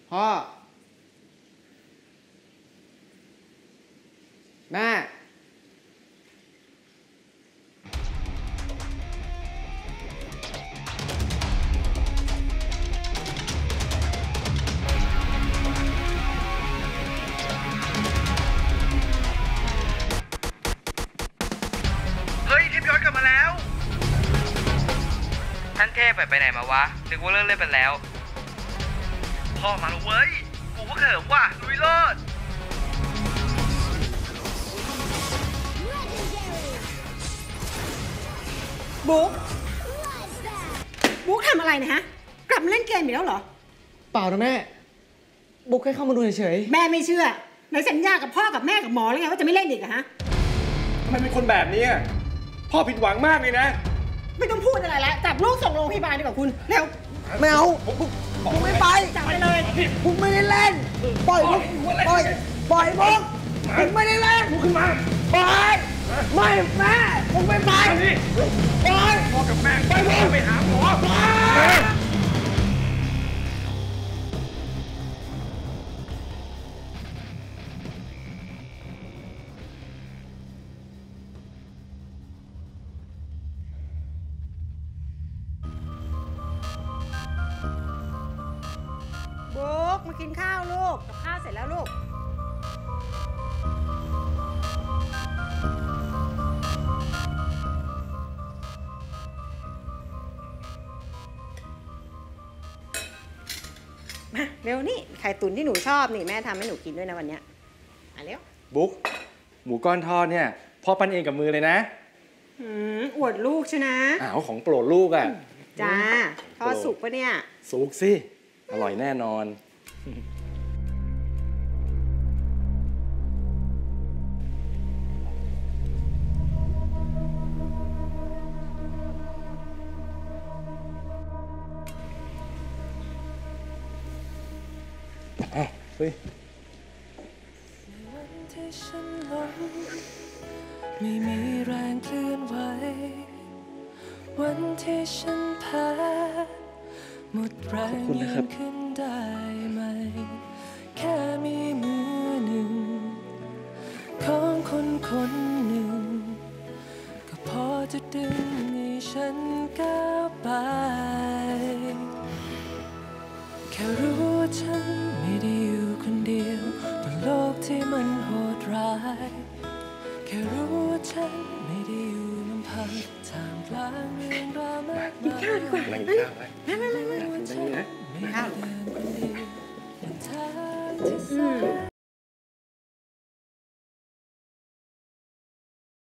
พ่อแม่เฮ้ยเทพย้อนกลับมาแล้วท่านเทพไปไหนมาวะนึกว่าเลิกเล่นไปแล้วพ่อมาแล้วเว้ยกูก็เขิมว่ะลุยโลดบุ๊กทำอะไรนะฮะกลับมาเล่นเกมอีกแล้วเหรอเปล่านะแม่บุ๊กแค่เข้ามาดูเฉยแม่ไม่เชื่อไหนสัญญากับพ่อกับแม่กับหมอแล้วไงว่าจะไม่เล่นอีกอะฮะทำไมเป็นคนแบบนี้พ่อผิดหวังมากเลยนะไม่ต้องพูดอะไรแล้วจับลูกส่งโรงพยาบาลดีกว่าคุณเร็วไม่เอาบุ๊กไม่ไปจับไปเลยบุ๊กไม่ได้เล่นปล่อยบุ๊กปล่อยบุ๊กบุ๊กไม่ได้เล่นบุ๊กขึ้นมาปล่อยไม่แม่บุ๊กไม่ไปปล่อยพ่อกับแม่ไปบุ๊กไปหาหมอบุ๊กมากินข้าวลูกกับข้าวเสร็จแล้วลูกมาเร็วนี่ไข่ตุ๋นที่หนูชอบนี่แม่ทำให้หนูกินด้วยนะวันเนี้ยเร็วบุ๊กหมูก้อนทอดเนี่ยพ่อปั้นเองกับมือเลยนะอวดลูกใช่นะอ้าวของโปรดลูกอ่ะจ้าทอดสุกปะเนี่ยสุกสิอร่อยแน่นอนเฮ้ยไม่มีแรงเคลื่อนไหววันที่ฉันแพ้หมดแรงยืนขึ้นได้ไหมแค่มีมือหนึ่งของคนคนหนึ่งก็พอจะดึงให้ฉันก้าวไปแค่รู้ว่าฉันไม่ได้อยู่คนเดียวบนโลกที่มันโหดร้ายแค่รู้ว่าฉันไม่ได้อยู่ลำพังท่ามกลางเรื่องราวมากมายกินข้าวดีกว่ากินข้าวไหมมาข้าว